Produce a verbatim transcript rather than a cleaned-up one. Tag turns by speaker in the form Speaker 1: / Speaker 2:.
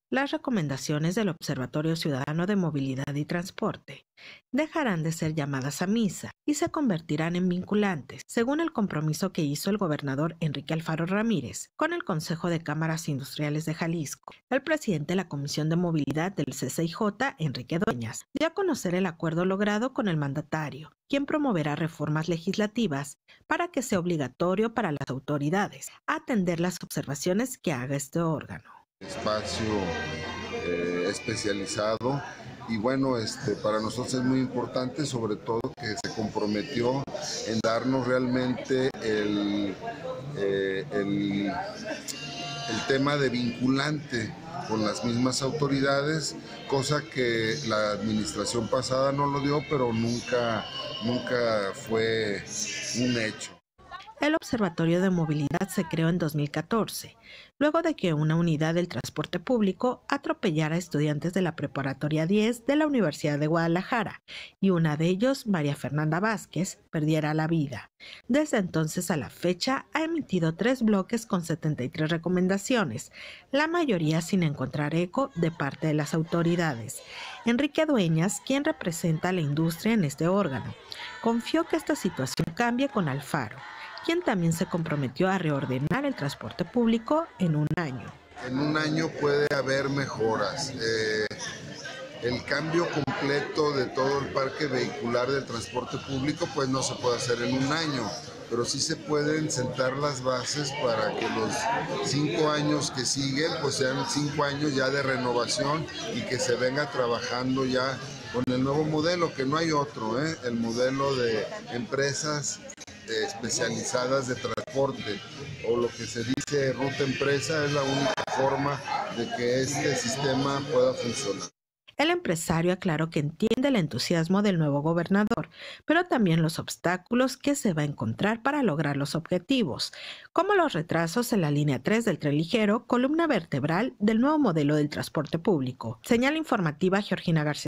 Speaker 1: Las recomendaciones del Observatorio Ciudadano de Movilidad y Transporte dejarán de ser llamadas a misa y se convertirán en vinculantes, según el compromiso que hizo el gobernador Enrique Alfaro Ramírez con el Consejo de Cámaras Industriales de Jalisco. El presidente de la Comisión de Movilidad del C C I J, Enrique Dueñas, dio a conocer el acuerdo logrado con el mandatario, quien promoverá reformas legislativas para que sea obligatorio para las autoridades atender las observaciones que haga este órgano.
Speaker 2: Espacio eh, especializado y bueno, este, para nosotros es muy importante, sobre todo que se comprometió en darnos realmente el, eh, el, el tema de vinculante con las mismas autoridades, cosa que la administración pasada no lo dio, pero nunca, nunca fue un hecho.
Speaker 1: El Observatorio de Movilidad se creó en dos mil catorce, luego de que una unidad del transporte público atropellara a estudiantes de la Preparatoria diez de la Universidad de Guadalajara y una de ellos, María Fernanda Vázquez, perdiera la vida. Desde entonces a la fecha ha emitido tres bloques con setenta y tres recomendaciones, la mayoría sin encontrar eco de parte de las autoridades. Enrique Dueñas, quien representa a la industria en este órgano, confió que esta situación cambie con Alfaro, quien también se comprometió a reordenar el transporte público en un año.
Speaker 2: En un año puede haber mejoras. Eh, el cambio completo de todo el parque vehicular del transporte público pues no se puede hacer en un año, pero sí se pueden sentar las bases para que los cinco años que siguen pues sean cinco años ya de renovación y que se venga trabajando ya con el nuevo modelo, que no hay otro, ¿eh? El modelo de empresas especializadas de transporte, o lo que se dice ruta empresa, es la única forma de que este sistema pueda funcionar.
Speaker 1: El empresario aclaró que entiende el entusiasmo del nuevo gobernador, pero también los obstáculos que se va a encontrar para lograr los objetivos, como los retrasos en la línea tres del tren ligero, columna vertebral del nuevo modelo del transporte público. Señal informativa, Georgina García.